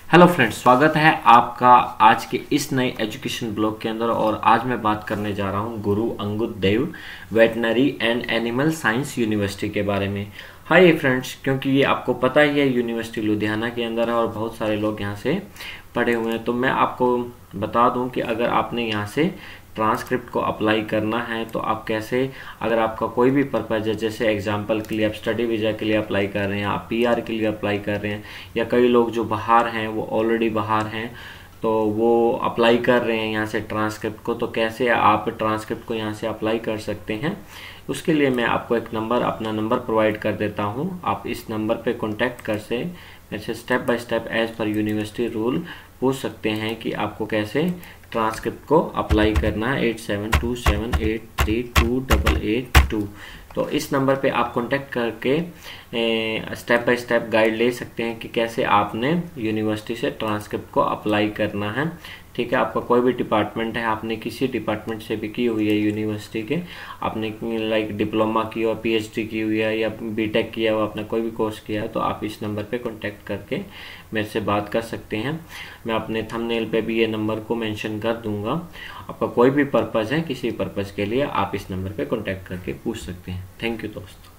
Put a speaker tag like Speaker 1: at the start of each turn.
Speaker 1: Hello friends, स्वागत है आपका आज के इस नए एजुकेशन ब्लॉग के अंदर। और आज मैं बात करने जा रहा हूं Guru Angad Dev veterinary and animal science university के बारे में। हाय फ्रेंड्स, क्योंकि ये आपको पता ही है यूनिवर्सिटी लुधियाना के अंदर है और बहुत सारे लोग यहाँ से पढ़े हुए हैं, तो मैं आपको बता दूं कि अगर आपने यहाँ से ट्रांसक्रिप्ट को अप्लाई करना है तो आप कैसे, अगर आपका कोई भी पर्पज है, जैसे एग्जांपल के लिए आप स्टडी वीज़ा के लिए अप्लाई कर रहे हैं, आप पीआर के लिए अप्लाई कर रहे हैं, या कई लोग जो बाहर हैं वो ऑलरेडी बाहर हैं तो वो अप्लाई कर रहे हैं यहाँ से ट्रांसक्रिप्ट को, तो कैसे आप ट्रांसक्रिप्ट को यहाँ से अप्लाई कर सकते हैं, उसके लिए मैं आपको एक नंबर, अपना नंबर प्रोवाइड कर देता हूँ। आप इस नंबर पे कांटेक्ट कर से मेरे से स्टेप बाय स्टेप एज पर यूनिवर्सिटी रूल पूछ सकते हैं कि आपको कैसे ट्रांसक्रिप्ट को अप्लाई करना है। 8727832882। तो इस नंबर पे आप कांटेक्ट करके स्टेप बाय स्टेप गाइड ले सकते हैं कि कैसे आपने यूनिवर्सिटी से ट्रांसक्रिप्ट को अप्लाई करना है। ठीक है, आपका कोई भी डिपार्टमेंट है, आपने किसी डिपार्टमेंट से भी की हुई है यूनिवर्सिटी के, आपने लाइक डिप्लोमा की हो, पीएचडी की हुई है या बीटेक किया हो, आपने कोई भी कोर्स किया है, तो आप इस नंबर पे कांटेक्ट करके मेरे से बात कर सकते हैं। मैं अपने थंबनेल पे भी ये नंबर को मेंशन कर दूंगा। आपका कोई भी पर्पज़ है, किसी पर्पज़ के लिए आप इस नंबर पे कांटेक्ट करके पूछ सकते हैं। थैंक यू दोस्तों।